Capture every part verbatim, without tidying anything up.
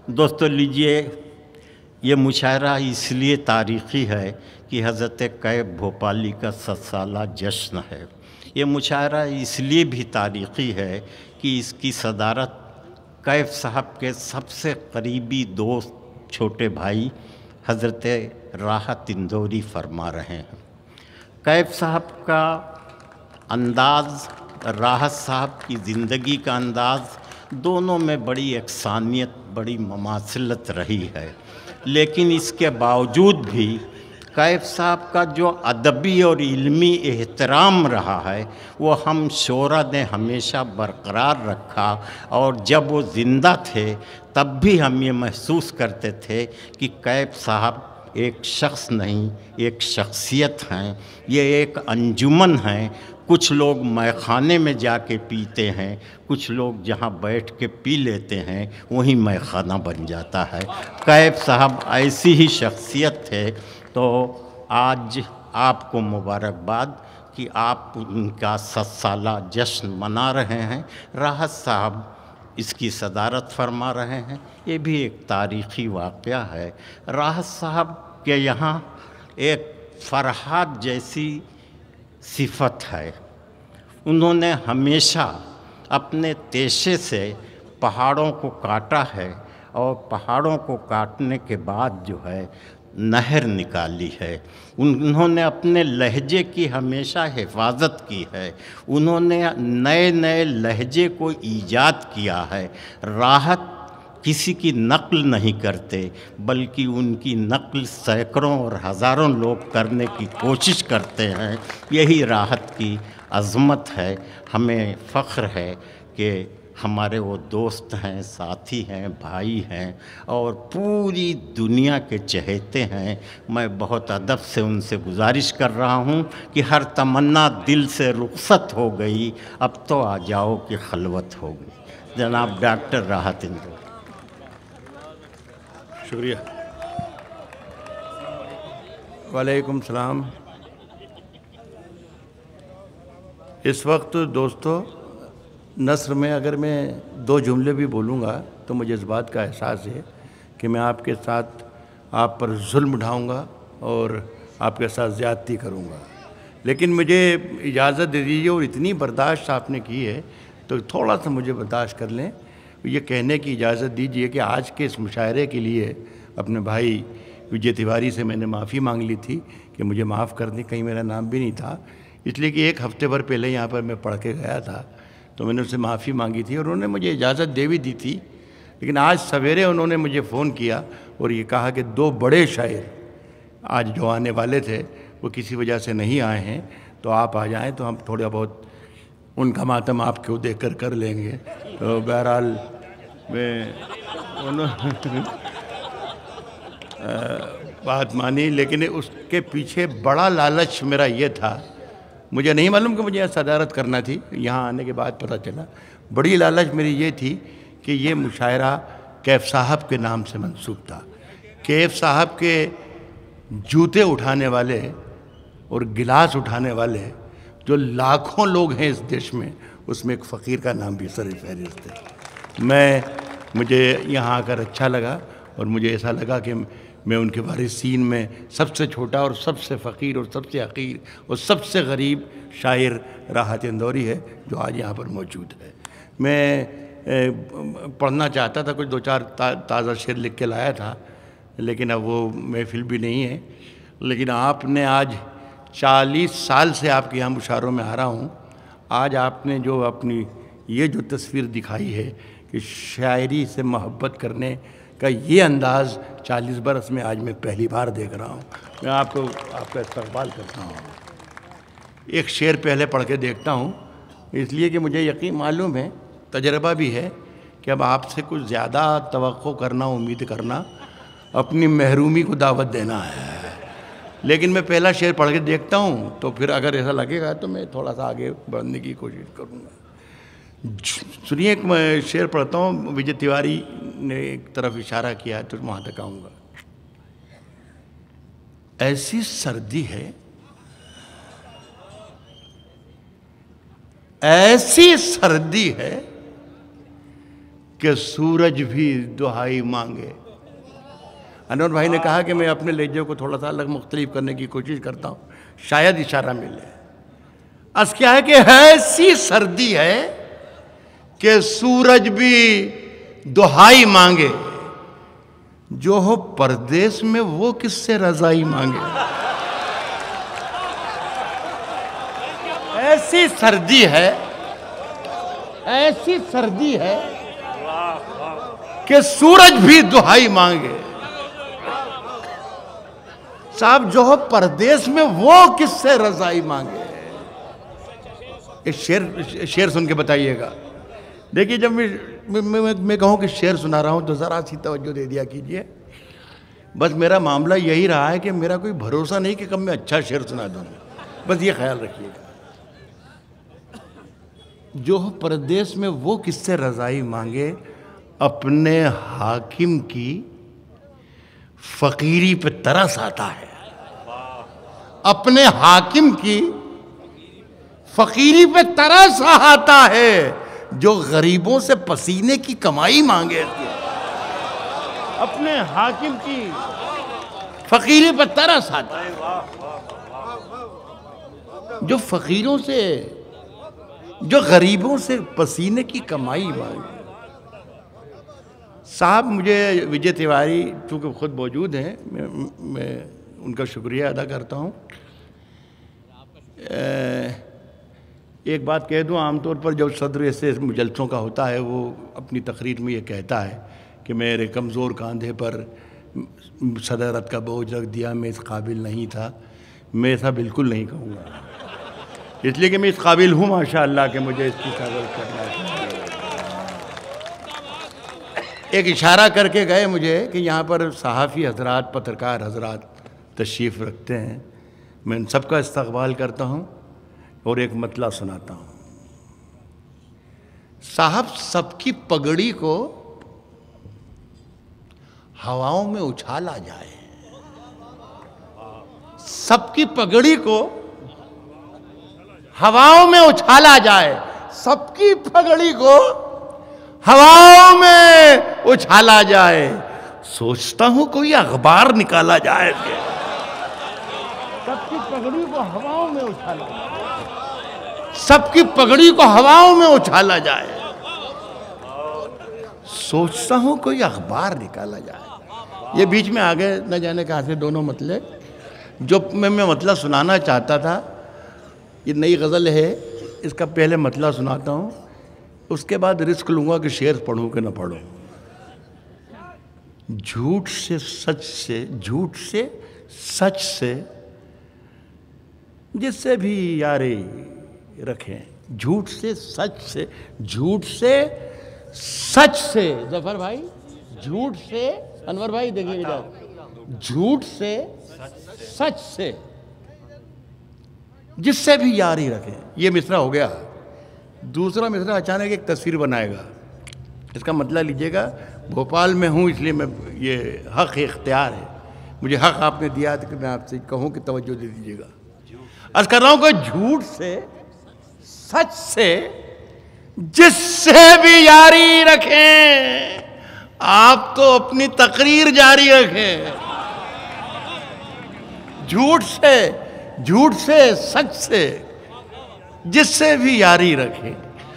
दोस्तों लीजिए, ये मुशायरा इसलिए तारीख़ी है कि हज़रत कैफ भोपाली का सत साला जश्न है। ये मुशायरा इसलिए भी तारीख़ी है कि इसकी सदारत कैफ साहब के सबसे करीबी दोस्त छोटे भाई हज़रत राहत इंदौरी फरमा रहे हैं। कैफ साहब का अंदाज़, राहत साहब की ज़िंदगी का अंदाज़, दोनों में बड़ी यकसानियत, बड़ी ममासिलत रही है। लेकिन इसके बावजूद भी कैफ साहब का जो अदबी और इल्मी एहतराम रहा है वो हम शोरा ने हमेशा बरकरार रखा। और जब वो ज़िंदा थे तब भी हम ये महसूस करते थे कि कैफ साहब एक शख्स नहीं, एक शख्सियत हैं। ये एक अंजुमन है। कुछ लोग मैखाने में जाके पीते हैं, कुछ लोग जहाँ बैठ के पी लेते हैं वहीं मैखाना बन जाता है। कैफ साहब ऐसी ही शख्सियत थे। तो आज आपको मुबारकबाद कि आप उनका सत साला जश्न मना रहे हैं। राहत साहब इसकी सदारत फरमा रहे हैं। ये भी एक तारीख़ी वाक़या है। राहत साहब के यहाँ एक फरहाद जैसी सिफत है। उन्होंने हमेशा अपने तेशे से पहाड़ों को काटा है और पहाड़ों को काटने के बाद जो है नहर निकाली है। उन्होंने अपने लहजे की हमेशा हिफाजत की है। उन्होंने नए नए लहजे को ईजाद किया है। राहत किसी की नक़ल नहीं करते, बल्कि उनकी नक़ल सैकड़ों और हज़ारों लोग करने की कोशिश करते हैं। यही राहत की अज़मत है। हमें फ़ख्र है कि हमारे वो दोस्त हैं, साथी हैं, भाई हैं और पूरी दुनिया के चहेते हैं। मैं बहुत अदब से उनसे गुजारिश कर रहा हूँ कि हर तमन्ना दिल से रुखसत हो गई, अब तो आ जाओ कि खलवत हो गई। जनाब डॉक्टर राहत इंदौरी। शुक्रिया। वालेकुम सलाम। इस वक्त दोस्तों नस्र में अगर मैं दो जुमले भी बोलूँगा तो मुझे इस बात का एहसास है कि मैं आपके साथ आप पर जुल्म उठाऊँगा और आपके साथ ज़्यादती करूँगा। लेकिन मुझे इजाज़त दे दीजिए, और इतनी बर्दाश्त आपने की है तो थोड़ा सा मुझे बर्दाश्त कर लें। ये कहने की इजाज़त दीजिए कि आज के इस मुशायरे के लिए अपने भाई विजय तिवारी से मैंने माफ़ी मांग ली थी कि मुझे माफ़ कर दें। कहीं मेरा नाम भी नहीं था, इसलिए कि एक हफ़्ते भर पहले यहाँ पर मैं पढ़ के गया था तो मैंने उससे माफ़ी मांगी थी और उन्होंने मुझे इजाज़त दे भी दी थी। लेकिन आज सवेरे उन्होंने मुझे फ़ोन किया और ये कहा कि दो बड़े शायर आज जो आने वाले थे वो किसी वजह से नहीं आए हैं, तो आप आ जाएं तो हम थोड़ा बहुत उनका मातम आपको देख कर कर लेंगे। तो बहरहाल मैं उन्होंने बात मानी, लेकिन उसके पीछे बड़ा लालच मेरा ये था। मुझे नहीं मालूम कि मुझे यहाँ सदारत करना थी, यहाँ आने के बाद पता चला। बड़ी लालच मेरी ये थी कि ये मुशायरा कैफ साहब के नाम से मंसूब था। कैफ साहब के जूते उठाने वाले और गिलास उठाने वाले जो लाखों लोग हैं इस देश में, उसमें एक फ़कीर का नाम भी सर फहरिस्त है। मैं मुझे यहाँ आकर अच्छा लगा और मुझे ऐसा लगा कि मैं उनके वारिसीन में सबसे छोटा और सबसे फ़कीर और सबसे हक़ीर और सबसे गरीब शायर राहत इंदौरी है जो आज यहाँ पर मौजूद है। मैं पढ़ना चाहता था, कुछ दो चार ता, ताज़ा शेर लिख के लाया था, लेकिन अब वो महफिल भी नहीं है। लेकिन आपने आज चालीस साल से आपके यहाँ मुशायरों में आ रहा हूँ, आज आपने जो अपनी ये जो तस्वीर दिखाई है कि शायरी से मोहब्बत करने का ये अंदाज़ चालीस बरस में आज मैं पहली बार देख रहा हूँ। मैं आपको आपका इस्तकबाल करता हूँ। एक शेर पहले पढ़ के देखता हूँ, इसलिए कि मुझे यकीन मालूम है, तजर्बा भी है कि अब आपसे कुछ ज़्यादा तवक्को करना, उम्मीद करना, अपनी महरूमी को दावत देना है। लेकिन मैं पहला शेर पढ़ के देखता हूँ, तो फिर अगर ऐसा लगेगा तो मैं थोड़ा सा आगे बढ़ने की कोशिश करूँगा। सुनिए, एक मैं शेर पढ़ता हूँ। विजय तिवारी ने एक तरफ इशारा किया है तो वहाँ तक आऊँगा। ऐसी सर्दी है, ऐसी सर्दी है कि सूरज भी दुहाई मांगे। अनवर भाई ने कहा कि मैं अपने लहजे को थोड़ा सा अलग मुख्तलिफ करने की कोशिश करता हूँ, शायद इशारा मिले। अस क्या है कि ऐसी सर्दी है कि सूरज भी दुहाई मांगे, जो हो परदेश में वो किससे रजाई मांगे। ऐसी सर्दी है, ऐसी सर्दी है कि सूरज भी दुहाई मांगे। साहब जो हो परदेश में वो किससे रजाई मांगे। इस शेर शेर सुन के बताइएगा। देखिए जब मैं मैं, मैं, मैं कहूँ कि शेर सुना रहा हूँ तो ज़रा सी तवज्जो दे दिया कीजिए। बस मेरा मामला यही रहा है कि मेरा कोई भरोसा नहीं कि कब मैं अच्छा शेर सुना दूँगा, बस ये ख्याल रखिएगा। जो परदेश में वो किससे रज़ाई मांगे, अपने हाकिम की फ़कीरी पे तरस आता है। अपने हाकिम की फ़कीरी पे तरस आता है, जो गरीबों से पसीने की कमाई मांगे। अपने हाकिम की फ़कीरी पे तरस आता है, जो फ़कीरों से, जो गरीबों से पसीने की कमाई मांगे। साहब मुझे विजय तिवारी चूँकि खुद मौजूद हैं, मैं, मैं उनका शुक्रिया अदा करता हूँ। एक बात कह दूँ, आमतौर पर जब सदर ऐसे जलसों का होता है वो अपनी तकरीर में ये कहता है कि मेरे कमज़ोर कंधे पर सदारत का बोझ रख दिया, मैं इस काबिल नहीं था। मैं ऐसा बिल्कुल नहीं कहूँगा, इसलिए कि मैं इस काबिल हूँ माशाअल्लाह कि मुझे इसकी कदर करना चाहिए। एक इशारा करके गए मुझे कि यहाँ पर सहाफ़ी हजरात, पत्रकार हजरात तशरीफ़ रखते हैं। मैं इन सबका इस्तक़बाल करता हूँ और एक मतला सुनाता हूँ। साहब सबकी पगड़ी को हवाओं में उछाला जाए, सबकी पगड़ी को हवाओं में उछाला जाए, सबकी पगड़ी को हवाओं में उछाला जाए। सोचता हूं कोई अखबार निकाला जाए, सबकी पगड़ी को हवाओं में उछाला जाए, सबकी पगड़ी को हवाओं में उछाला जाए। सोचता हूं कोई अखबार निकाला जाए। ये बीच में आगे न जाने कहाँ से दोनों मतले जो मैं मैं मतला सुनाना चाहता था। ये नई गज़ल है, इसका पहले मतला सुनाता हूँ, उसके बाद रिस्क लूँगा कि शेर पढ़ूँ कि न पढ़ूँ। झूठ से सच से, झूठ से सच से जिससे भी यारी रखें। झूठ से सच से, झूठ से सच से, जफर भाई, झूठ से, अनवर भाई देखिएगा, झूठ से सच से जिससे भी यारी रखें। ये मिसरा हो गया। दूसरा मिसरा अचानक एक तस्वीर बनाएगा। इसका मतलब लीजिएगा, भोपाल में हूँ इसलिए मैं, ये हक़ इख्तियार है, मुझे हक़ आपने दिया था कि मैं आपसे कहूँ कि तवज्जो दे दीजिएगा। अर्ज़ कर रहा हूँ कि झूठ से सच से जिससे भी यारी रखें, आप तो अपनी तकरीर जारी रखें। झूठ से, झूठ से सच से जिससे भी यारी रखें।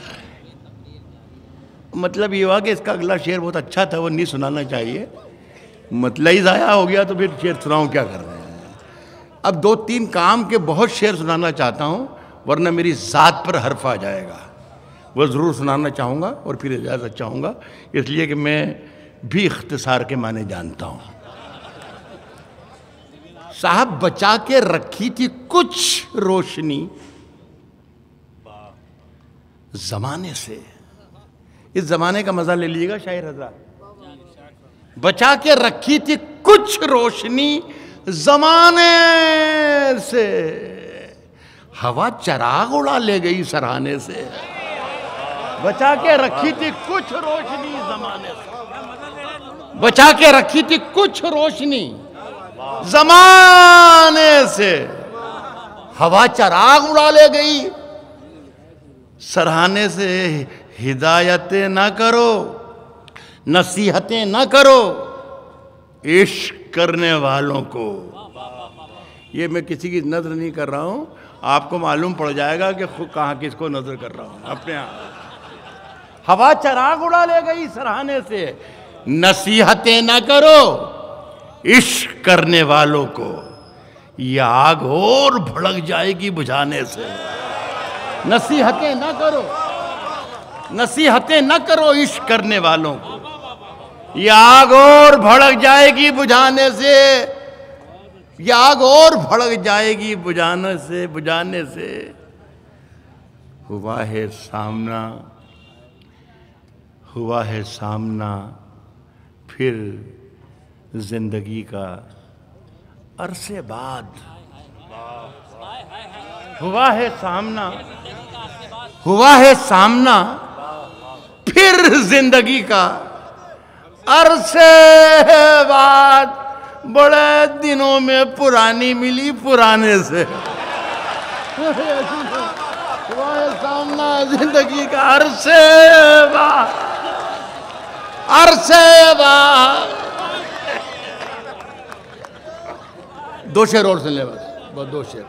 मतलब ये हुआ कि इसका अगला शेर बहुत अच्छा था, वो नहीं सुनाना चाहिए, मतलब ही ज़ाया हो गया, तो फिर शेर सुनाऊँ क्या कर रहे हैं। अब दो तीन काम के बहुत शेर सुनाना चाहता हूँ, वरना मेरी ज़ात पर हर्फ आ जाएगा। वो ज़रूर सुनाना चाहूँगा और फिर इजाज़त चाहूँगा, इसलिए कि मैं भी इख्तिसार के माने जानता हूँ। साहब बचा के रखी थी कुछ रोशनी ज़माने से। इस ज़माने का मज़ा ले लीजिएगा शायर हज़रात। बचा के रखी थी कुछ रोशनी ज़माने से, हवा चराग उड़ा ले गई सराहने से। बचा के रखी थी कुछ रोशनी ज़माने से, बचा के रखी थी कुछ रोशनी ज़माने से, हवा चराग उड़ा ले गई सराहने से। हिदायत ना करो नसीहतें न करो इश्क करने वालों को। ये मैं किसी की नजर नहीं कर रहा हूं, आपको मालूम पड़ जाएगा कि खुद कहाँ किसको नजर कर रहा हूं अपने आप। हवा चराग उड़ा ले गई सराहने से। नसीहतें न करो इश्क करने वालों को, ये आग और भड़क जाएगी बुझाने से। नसीहतें न करो, नसीहतें न करो इश्क करने वालों को, ये आग और भड़क जाएगी बुझाने से। ये आग और भड़क जाएगी बुझाने से, बुझाने से। हुआ है सामना, हुआ है सामना फिर जिंदगी का अरसे बाद। हुआ है सामना, हुआ है सामना फिर जिंदगी का अरसे बाद। बड़े दिनों में पुरानी मिली पुराने से। हुआ है सामना जिंदगी का अरसे बाद, अरसे बाद। दो शेर और सुन ले बस, बस दो शेर।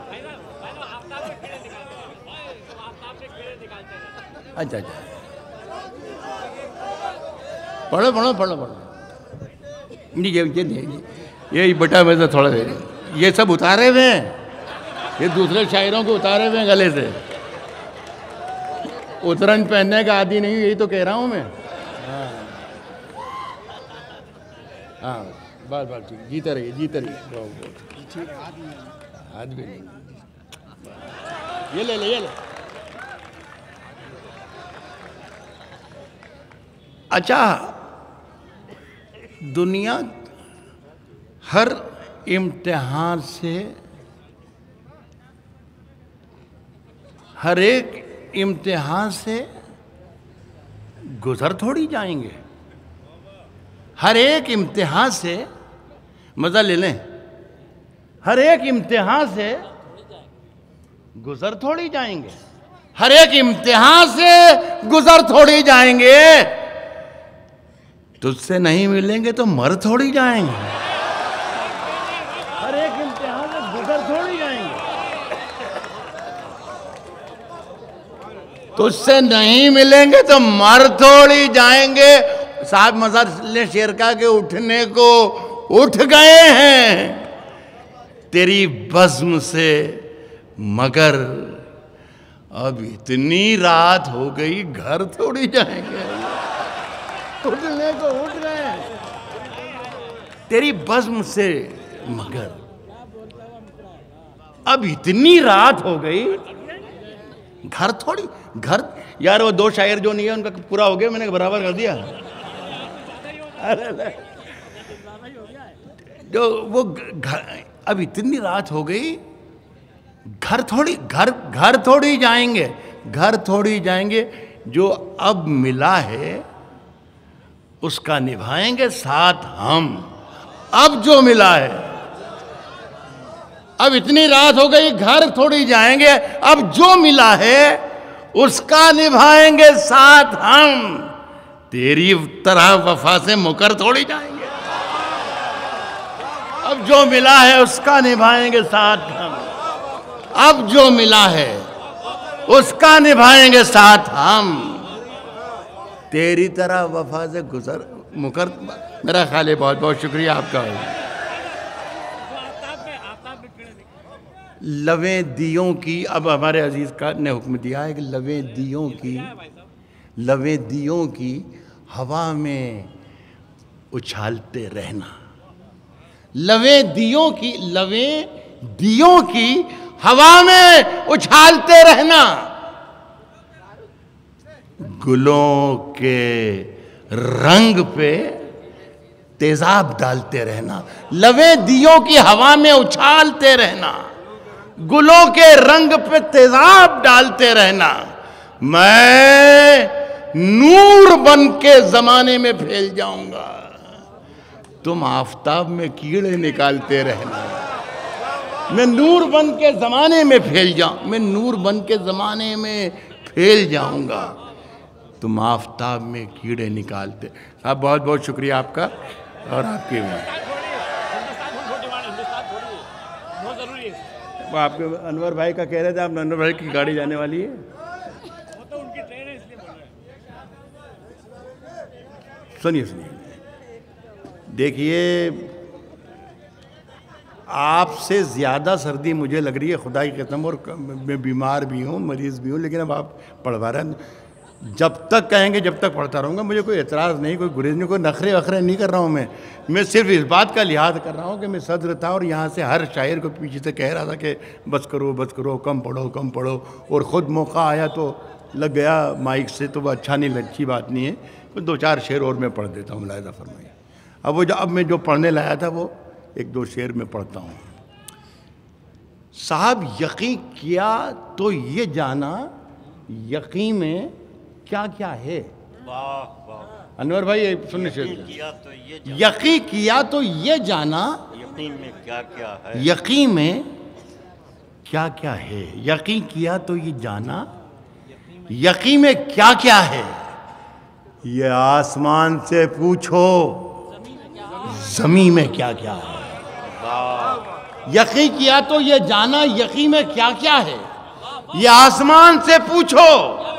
अच्छा अच्छा, पढ़ो पढ़ो पढ़ो पढ़ो। नहीं ये ये ये बेटा में तो थोड़ा ये सब उतारे हुए हैं, ये दूसरे शायरों को उतारे हुए हैं गले से। उतरन पहनने का आदि नहीं, यही तो कह रहा हूँ मैं। हाँ हाँ, बात बात ठीक, जीते रहिए जीते रहिए। हाथ भी नहीं, ये ले ले ये ले। अच्छा, दुनिया हर इम्तिहान से, हर एक इम्तिहान से गुजर थोड़ी जाएंगे। हर एक इम्तिहान से, मजा ले लें, हर एक इम्तिहान से गुजर थोड़ी जाएंगे। हर एक इम्तिहान से गुजर थोड़ी जाएंगे। तुझसे नहीं मिलेंगे तो मर थोड़ी जाएंगे। हर एक इम्तिहान से गुजर थोड़ी जाएंगे। तुझसे नहीं मिलेंगे तो मर थोड़ी जाएंगे। साहब मज़हर शेर का के उठने को उठ गए हैं तेरी बज़्म से, मगर अब इतनी रात हो गई घर थोड़ी जाएंगे। उठने को उठ गए हैं तेरी बज़्म से, मगर अब इतनी रात हो गई घर थोड़ी। घर यार वो दो शायर जो नहीं है उनका पूरा हो गया, मैंने बराबर कर दिया। अरे जो वो घर, अब इतनी रात हो गई घर थोड़ी, घर घर थोड़ी जाएंगे, घर थोड़ी जाएंगे। जो अब मिला है उसका निभाएंगे साथ हम। अब जो मिला है, अब इतनी रात हो गई घर थोड़ी जाएंगे, अब जो मिला है उसका निभाएंगे साथ हम। तेरी तरह वफा से मुकर थोड़ी जाएंगे। अब जो मिला है उसका निभाएंगे साथ हम। अब जो मिला है उसका निभाएंगे साथ हम। तेरी तरह वफा से गुजर मुकर। मेरा ख्याल है, बहुत बहुत शुक्रिया आपका। लवें दियों की, अब हमारे अजीज का ने हुक्म दिया है कि लवें दियों की, लवें दियों की हवा में उछालते रहना। लवें दियों की, लवें दियों की हवा में उछालते रहना। गुलों के रंग पे तेजाब डालते रहना। लवें दियों की हवा में उछालते रहना, गुलों के रंग पे तेजाब डालते रहना। मैं नूर बन के जमाने में फैल जाऊंगा, तुम आफताब में कीड़े निकालते रहना। मैं नूर बन के जमाने में फैल जाऊं, मैं नूर बन के जमाने में फैल जाऊंगा, तुम आफताब में कीड़े निकालते। साहब बहुत बहुत शुक्रिया आपका और आपके भी। वो आपके अनवर भाई का कह रहे थे, आप अनवर भाई की गाड़ी जाने वाली है, सुनिए सुनिए। देखिए, आपसे ज़्यादा सर्दी मुझे लग रही है, खुदा की कसम, और मैं बीमार भी हूँ, मरीज़ भी हूँ, लेकिन अब आप पढ़वा रहे हैं। जब तक कहेंगे जब तक पढ़ता रहूँगा, मुझे कोई एतराज़ नहीं, कोई गुरेज नहीं, कोई नखरे वखरे नहीं कर रहा हूँ मैं मैं सिर्फ इस बात का लिहाज कर रहा हूँ कि मैं सदर था और यहाँ से हर शायर को पीछे से कह रहा था कि बस करो बस करो, कम पढ़ो कम पढ़ो, और ख़ुद मौका आया तो लग गया माइक से, तो वो अच्छा नहीं, अच्छी बात नहीं है। तो दो चार शेर और मैं पढ़ देता हूँ, मुलाहिज़ा फरमाइए। अब वो जो अब मैं जो पढ़ने लाया था वो एक दो शेर में पढ़ता हूँ। साहब यकीन किया तो ये जाना, यकीन में क्या क्या है। वाह वाह, अनवर भाई सुनने शेर। किया तो ये जाना, यकीन किया तो ये जाना, यकीन में क्या क्या है, यकीन में क्या क्या है। यकीन किया तो ये जाना, यकीन में क्या क्या है। ये आसमान से पूछो ज़मीन में क्या क्या है। यकीन किया तो ये जाना, यकीन में क्या क्या है। ये आसमान से पूछो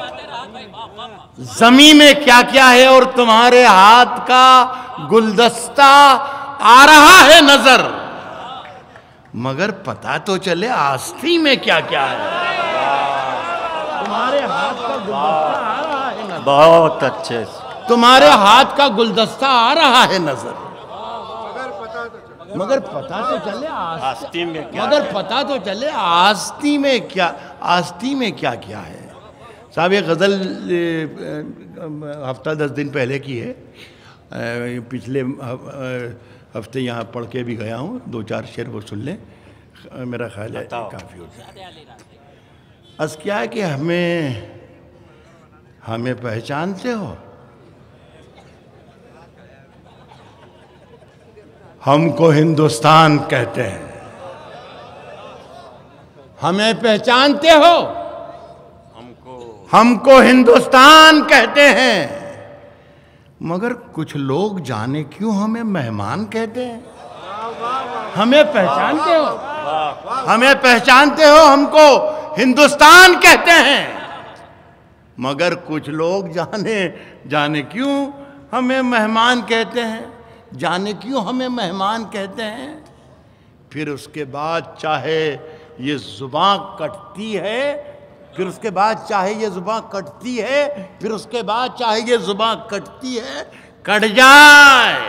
ज़मीन में क्या क्या है, और तुम्हारे हाथ का गुलदस्ता आ रहा है नजर, मगर पता तो चले आस्ती में क्या क्या है। तुम्हारे हाथ का गुलदस्ता आ रहा है नजर, बहुत अच्छे से, तुम्हारे हाथ का गुलदस्ता आ रहा है नजर, मगर पता तो चले आस्ती में क्या, मगर पता तो चले आस्ती में क्या, आस्ती में क्या क्या है। साहब ये गज़ल हफ्ता दस दिन पहले की है, पिछले हफ्ते यहाँ पढ़ के भी गया हूँ, दो चार शेर वो सुन लें, मेरा ख्याल है काफ़ी होता है। अस क्या है कि हमें हमें पहचानते हो, हमको हिंदुस्तान कहते हैं। हमें पहचानते हो, हमको हमको हिंदुस्तान कहते हैं, मगर कुछ लोग जाने क्यों हमें मेहमान कहते हैं। हमें पहचानते हो, हमें पहचानते हो, हमको हिंदुस्तान कहते हैं, मगर कुछ लोग जाने जाने क्यों हमें मेहमान कहते हैं, जाने क्यों हमें मेहमान कहते हैं। फिर उसके बाद चाहे ये जुबां कटती है, फिर उसके बाद चाहे ये जुबां कटती है, फिर उसके बाद चाहे ये जुबां कटती है, कट जाए,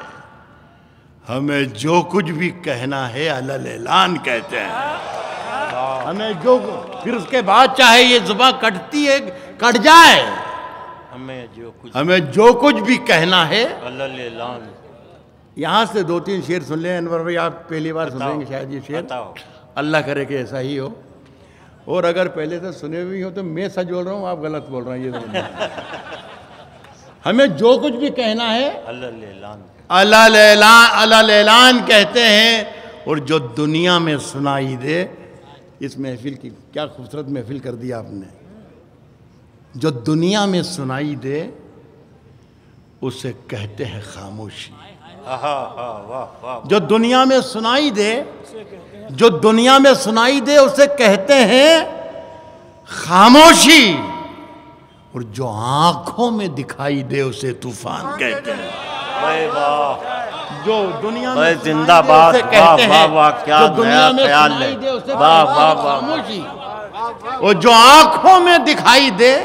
हमें जो कुछ भी कहना है अलल ऐलान कहते हैं। हमें जो, फिर उसके बाद चाहे ये जुबां कटती है, कट जाए, हमें जो कुछ हमें जो कुछ भी कहना है अलल ऐलान। यहाँ से दो तीन शेर सुन लें अनवर भाई, आप पहली बार सुनेंगे शायद ये शेर, बताओ। अल्लाह करे कि ऐसा ही हो, और अगर पहले से सुने हुए हो तो मैं सच बोल रहा हूँ, आप गलत बोल रहे हैं, ये हमें जो कुछ भी कहना है अलल ऐलान, अलल ऐलान, अलल ऐलान कहते हैं। और जो दुनिया में सुनाई दे, इस महफिल की क्या खूबसूरत महफिल कर दिया आपने, जो दुनिया में सुनाई दे उसे कहते हैं खामोशी। वाह वाह, जो दुनिया में सुनाई दे, जो दुनिया में सुनाई दे उसे कहते हैं खामोशी, और जो आंखों में दिखाई दे उसे तूफान कहते हैं। वाह, जो दुनिया में जिंदाबाद, वाह वाह वाह, क्या जो दुनिया में ख्याल है, सुनाई दे उसे वाह कहते वाह हैं वाह, खामोशी, और जो आंखों में दिखाई दे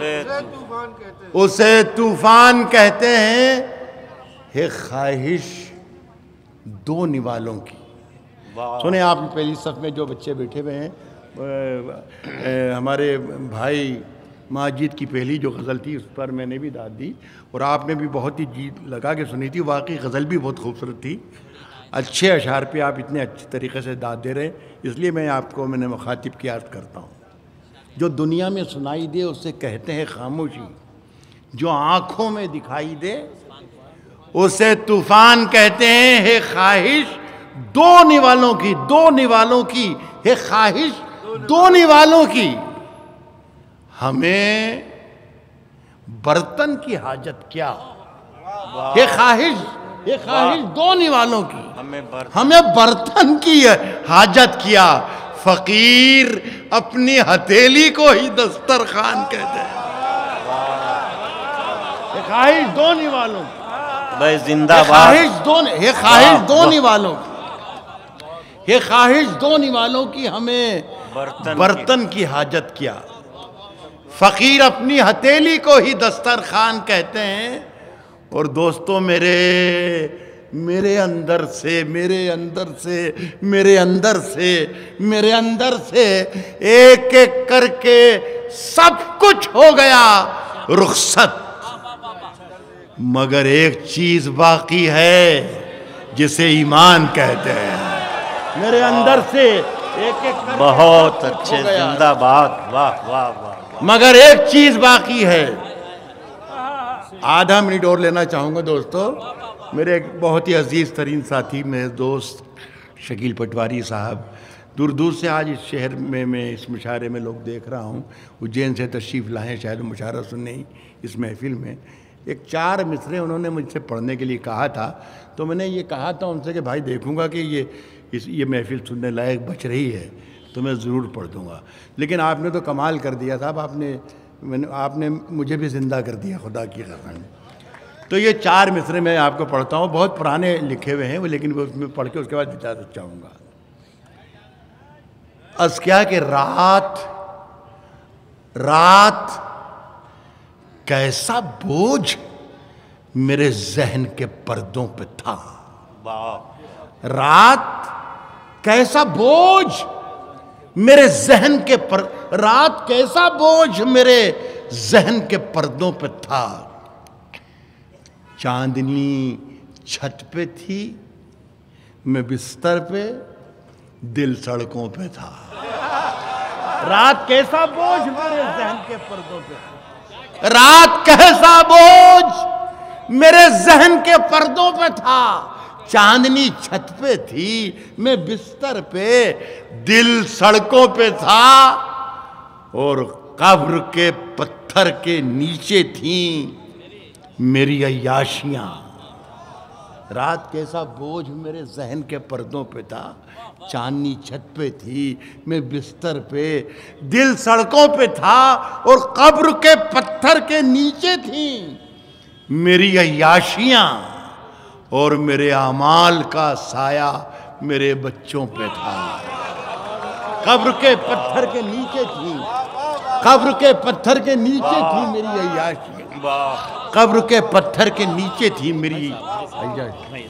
उसे तूफान कहते हैं। है ख्वाहिश दो निवालों की। सुने आप पहली सफ में जो बच्चे बैठे हुए हैं, हमारे भाई माजिद की पहली जो गज़ल थी उस पर मैंने भी दाद दी, और आपने भी बहुत ही जी लगा के सुनी थी। वाकई गज़ल भी बहुत खूबसूरत थी, अच्छे अशार पे आप इतने अच्छे तरीके से दाद दे रहे हैं, इसलिए मैं आपको मैंने मुखातिब की अर्ज़ करता हूँ। जो दुनिया में सुनाई दे उसे कहते हैं खामोशी, जो आँखों में दिखाई दे उसे तूफ़ान कहते हैं। है ख्वाहिश दो निवालों की, दो निवालों की, है ख्वाहिश दो निवालों की, हमें बर्तन की हाजत क्या, ये ख्वाहिश ये ख्वाहिश दो निवालों की, हमें बर्तन, हमें बर्तन की हाजत क्या, फकीर अपनी हथेली को ही दस्तरखान कहते हैं। ये ख्वाहिश दो निवालों की, भाई जिंदाबाद, ख्वाहिश दो ये ख्वाहिश दो निवालों की, ये ख्वाहिश दो निवालों की, हमें बर्तन, बर्तन की हाजत क्या, फकीर अपनी हथेली को ही दस्तरखान कहते हैं। और दोस्तों मेरे मेरे अंदर से मेरे अंदर से मेरे अंदर से मेरे अंदर से एक एक करके सब कुछ हो गया रुखसत, मगर एक चीज बाकी है जिसे ईमान कहते हैं। मेरे अंदर से एक एक करके बहुत अच्छे, जिंदाबाद, वाह वाह वाह। मगर एक चीज बाकी है। आधा मिनट और लेना चाहूँगा दोस्तों। मेरे एक बहुत ही अजीज़ तरीन साथी, मेरे दोस्त शकील पटवारी साहब, दूर दूर से आज इस शहर में मैं इस मुशायरे में लोग देख रहा हूँ, उज्जैन से तशरीफ़ लाएँ शायद मुशायरा सुनने ही इस महफ़िल में। एक चार मिसरे उन्होंने मुझसे पढ़ने के लिए कहा था, तो मैंने ये कहा था उनसे कि भाई देखूँगा कि ये इस ये महफ़िल सुनने लायक बच रही है तो मैं ज़रूर पढ़ दूँगा। लेकिन आपने तो कमाल कर दिया साहब, आपने मैंने आपने मुझे भी ज़िंदा कर दिया, खुदा की कसम। तो ये चार मिसरे मैं आपको पढ़ता हूँ, बहुत पुराने लिखे हुए हैं वो, लेकिन वो उसमें पढ़ के उसके बाद इजाज़त चाहूँगा। अस क्या कि रात रात कैसा बोझ मेरे जहन के पर्दों पे था, रात कैसा बोझ मेरे जहन के पर रात कैसा बोझ मेरे जहन के पर्दों पे था। चांदनी छत पे थी, मैं बिस्तर पे, दिल सड़कों पे था। रात कैसा बोझ मेरे जहन के पर्दों पे था, रात कैसा बोझ मेरे जहन के पर्दों पे था। चांदनी छत पे थी, मैं बिस्तर पे, दिल सड़कों पे था। और कब्र के पत्थर के नीचे थी मेरी अय्याशियां। रात कैसा बोझ मेरे जहन के पर्दों पे था, चांदनी छत पे थी, मैं बिस्तर पे, दिल सड़कों पे था। और कब्र के पत्थर के नीचे थी मेरी अय्याशियां। और मेरे आमाल का साया मेरे बच्चों पे था। कब्र के पत्थर के नीचे थी, कब्र के पत्थर के नीचे थी मेरी अय्याशियां, कब्र के पत्थर के नीचे थी मेरी अय्याशियां।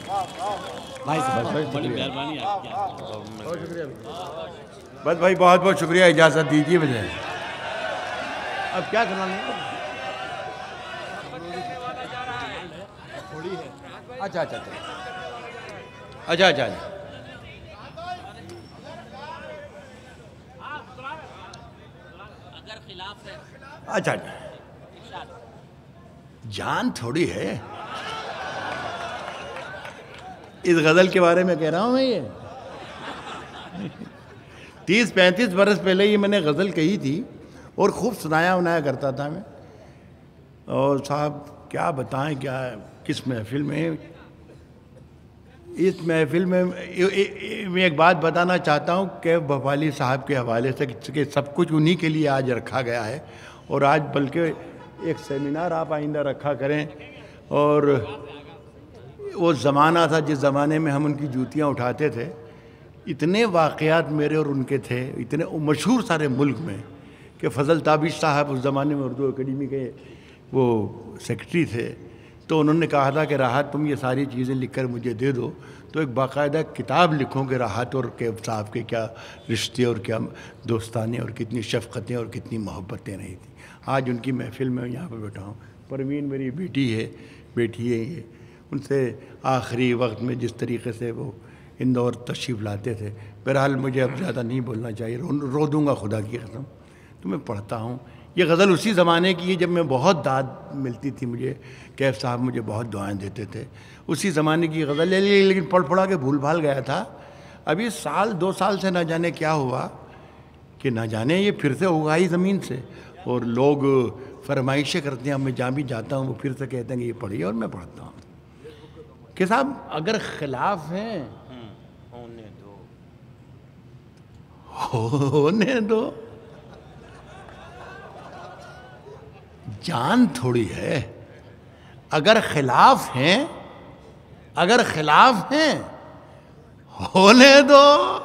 बस भाई बहुत बहुत शुक्रिया, इजाज़त दीजिए मुझे। अब क्या करना? अच्छा अच्छा अच्छा अच्छा अच्छा अच्छा अच्छा, जान थोड़ी है इस गज़ल के बारे में कह रहा हूँ मैं। ये तीस पैंतीस बरस पहले ये मैंने गज़ल कही थी और खूब सुनाया उनाया करता था मैं। और साहब क्या बताएं, क्या किस महफिल में, इस महफिल में मैं एक बात बताना चाहता हूँ कि भोपाली साहब के हवाले से कि सब कुछ उन्हीं के लिए आज रखा गया है। और आज बल्कि एक सेमिनार आप आइंदा रखा करें। और वो ज़माना था जिस ज़माने में हम उनकी जूतियाँ उठाते थे, इतने वाक़यात मेरे और उनके थे, इतने मशहूर सारे मुल्क में, कि फ़ज़ल ताबिश साहब उस ज़माने में उर्दू अकेडमी के वो सेक्रेटरी थे। तो उन्होंने कहा था कि राहत तुम ये सारी चीज़ें लिख कर मुझे दे दो, तो एक बाकायदा किताब लिखूँ कि राहत और कैफ साहब के क्या रिश्ते और क्या दोस्ताने और कितनी शफ़क़तें और कितनी मोहब्बतें रही थी। आज उनकी महफ़िल में यहाँ पर बैठा हूँ। परवीन मेरी बेटी है, बेटी है ये, उनसे आखिरी वक्त में जिस तरीके से वो इंदौर तशरीफ़ लाते थे। बहरहाल मुझे अब ज़्यादा नहीं बोलना चाहिए, रो, रो दूँगा खुदा की कसम। तो मैं पढ़ता हूँ। ये गज़ल उसी ज़माने की है जब मैं बहुत दाद मिलती थी मुझे, कैफ साहब मुझे बहुत दुआएं देते थे। उसी ज़माने की गज़ल, लेकिन पढ़ पढ़ा के भूल भाल गया था। अभी साल दो साल से ना जाने क्या हुआ कि ना जाने ये फिर से उगाई ज़मीन से। और लोग फरमाइशें करते हैं, मैं जहाँ भी जाता हूँ वो फिर से कहते हैं कि ये पढ़िए और मैं पढ़ता हूँ कि साहब अगर खिलाफ हैं होने दो, होने दो। जान थोड़ी है। अगर खिलाफ हैं, अगर खिलाफ हैं होने दो।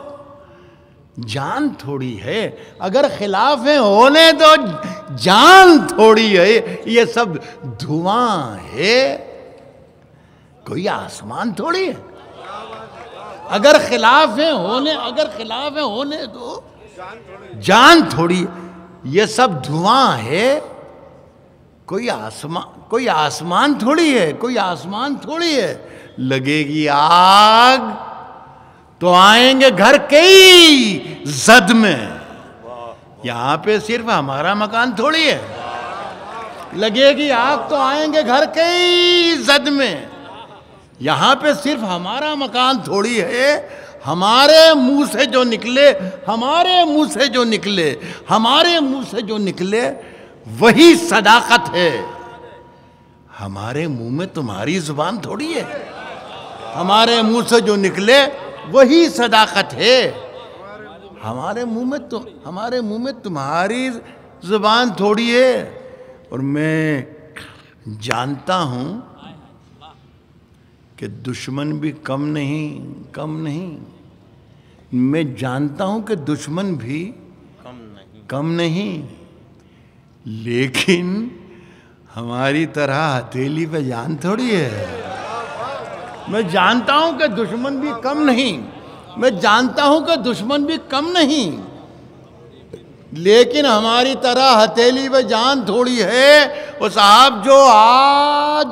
जान थोड़ी है। अगर खिलाफ है होने दो। जान थोड़ी है। ये सब धुआं है, कोई आसमान थोड़ी है। अगर खिलाफ है होने अगर खिलाफ है होने दो। जान थोड़ी, ये सब धुआं है, कोई आसमान कोई आसमान थोड़ी है, कोई आसमान थोड़ी है। लगेगी आग तो आएंगे घर कई जद में। यहां पे सिर्फ हमारा मकान थोड़ी है। लगेगी आग तो आएंगे घर कई जद में। यहां पे सिर्फ हमारा मकान थोड़ी है। हमारे मुंह से जो निकले हमारे मुंह से जो निकले हमारे मुंह से जो निकले वही सदाकत है। हमारे मुंह में तुम्हारी जुबान थोड़ी है। हमारे मुंह से जो निकले वही सदाकत है। हमारे मुंह में तो हमारे मुंह में तुम्हारी जुबान थोड़ी है। और मैं जानता हूं कि दुश्मन भी कम नहीं कम नहीं मैं जानता हूं कि दुश्मन भी कम नहीं कम नहीं लेकिन हमारी तरह हथेली पे जान थोड़ी है। मैं जानता हूं कि दुश्मन भी कम नहीं मैं जानता हूं कि दुश्मन भी कम नहीं लेकिन हमारी तरह हथेली पे जान थोड़ी है। वो साहब जो आज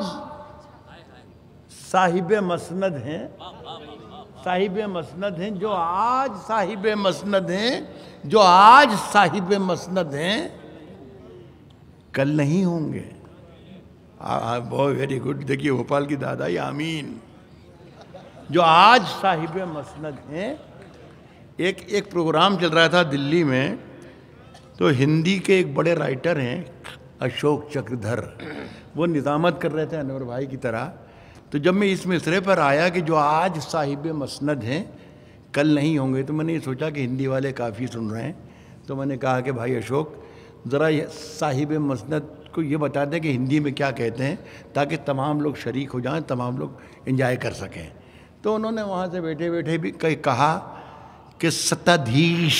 साहिबे मसनद हैं साहिबे मसनद हैं जो आज साहिबे मसनद हैं जो आज साहिबे मसनद हैं कल नहीं होंगे। बहुत वेरी गुड। देखिए भोपाल की दादाई आमीन। जो आज साहिब मसनद हैं। एक एक प्रोग्राम चल रहा था दिल्ली में, तो हिंदी के एक बड़े राइटर हैं अशोक चक्रधर, वो निज़ामत कर रहे थे अनवर भाई की तरह। तो जब मैं इस मिसरे पर आया कि जो आज साहिब मसनद हैं कल नहीं होंगे, तो मैंने ये सोचा कि हिंदी वाले काफ़ी सुन रहे हैं, तो मैंने कहा कि भाई अशोक ज़रा साहिब मसनद को ये बता दें कि हिंदी में क्या कहते हैं, ताकि तमाम लोग शरीक हो जाएं, तमाम लोग एंजॉय कर सकें। तो उन्होंने वहाँ से बैठे बैठे भी कहीं कहा कि सत्ताधीश।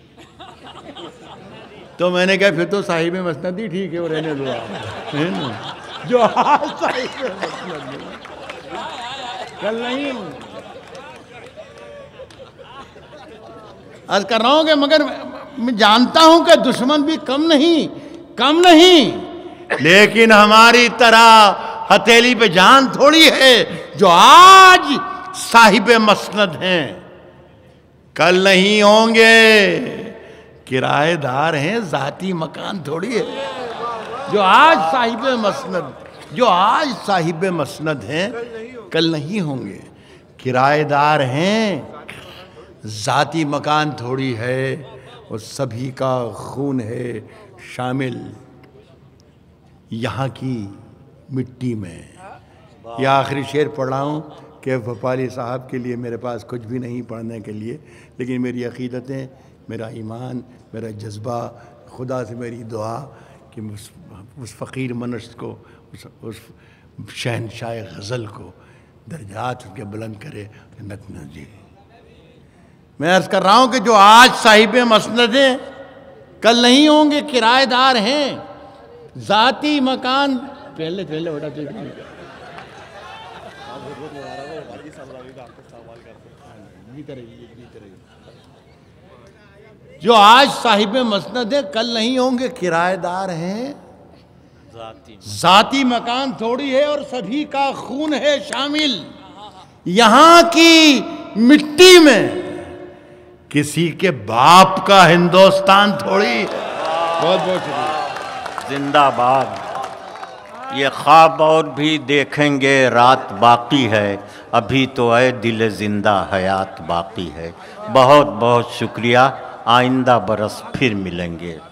तो मैंने कहा फिर तो साहिब मसनद ही ठीक है, वो रहने दो है ना। जो आज साहिब मसनद कल नहीं। आज कर रहा हूँ कि मगर मैं जानता हूं कि दुश्मन भी कम नहीं कम नहीं लेकिन हमारी तरह हथेली पे जान थोड़ी है। जो आज साहिब मसनद हैं कल नहीं होंगे। किराएदार हैं, जाती मकान थोड़ी है। जो आज साहिब मसनद जो आज साहिब मसनद हैं कल नहीं होंगे। किराएदार हैं, जाती मकान थोड़ी है और सभी का खून है शामिल यहाँ की मिट्टी में। यह आखिरी शेर पढ़ रहा हूँ कि भोपाली साहब के लिए मेरे पास कुछ भी नहीं पढ़ने के लिए, लेकिन मेरी अक़ीदतें, मेरा ईमान, मेरा जज्बा, खुदा से मेरी दुआ कि उस, उस फ़कीर मनश को, उस, उस शहनशाह गज़ल को दर्जात उसके बुलंद करे जन्नत में जी। मैं अर्ज़ कर रहा हूँ कि जो आज साहिब मसनद हैं कल नहीं होंगे। किराएदार हैं, ज़ाती मकान पहले पहले बड़ा जो आज साहिब मसनद है कल नहीं होंगे। किराएदार हैं, जाती जाती मकान थोड़ी है और सभी का खून है शामिल यहाँ की मिट्टी में। किसी के बाप का हिंदुस्तान थोड़ी। बहुत बहुत शुक्रिया। जिंदाबाद। ये ख्वाब और भी देखेंगे, रात बाकी है, अभी तो ऐ दिल जिंदा हयात बाकी है। बहुत बहुत शुक्रिया। आइंदा बरस फिर मिलेंगे।